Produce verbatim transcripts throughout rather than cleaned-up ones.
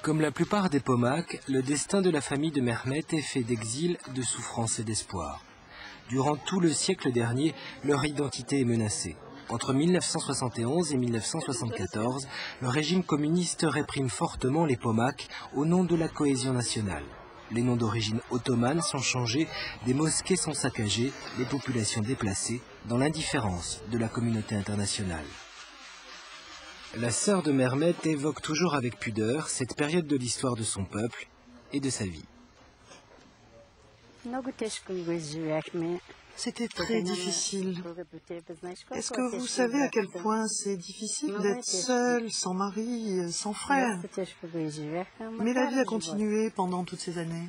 Comme la plupart des Pomaks, le destin de la famille de Mehmet est fait d'exil, de souffrance et d'espoir. Durant tout le siècle dernier, leur identité est menacée. Entre mille neuf cent soixante et onze et mille neuf cent soixante-quatorze, le régime communiste réprime fortement les Pomaks au nom de la cohésion nationale. Les noms d'origine ottomane sont changés, des mosquées sont saccagées, les populations déplacées, dans l'indifférence de la communauté internationale. La sœur de Mehmet évoque toujours avec pudeur cette période de l'histoire de son peuple et de sa vie. C'était très difficile. Est-ce que vous savez à quel point c'est difficile d'être seule, sans mari, sans frère? Mais la vie a continué pendant toutes ces années.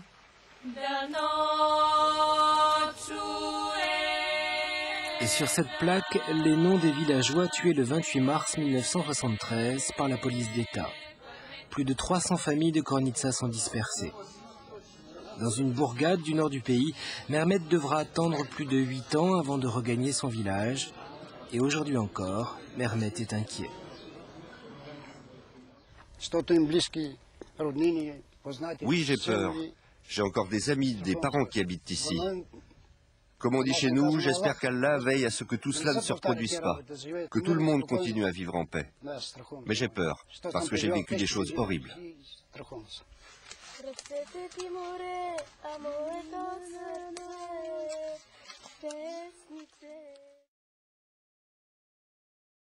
Et sur cette plaque, les noms des villageois tués le vingt-huit mars mille neuf cent soixante-treize par la police d'État. Plus de trois cents familles de Kornitsa sont dispersées. Dans une bourgade du nord du pays, Mehmet devra attendre plus de huit ans avant de regagner son village. Et aujourd'hui encore, Mehmet est inquiet. Oui, j'ai peur. J'ai encore des amis, des parents qui habitent ici. Comme on dit chez nous, j'espère qu'Allah veille à ce que tout cela ne se reproduise pas, que tout le monde continue à vivre en paix. Mais j'ai peur, parce que j'ai vécu des choses horribles. Recete Timure, amore, pesnice.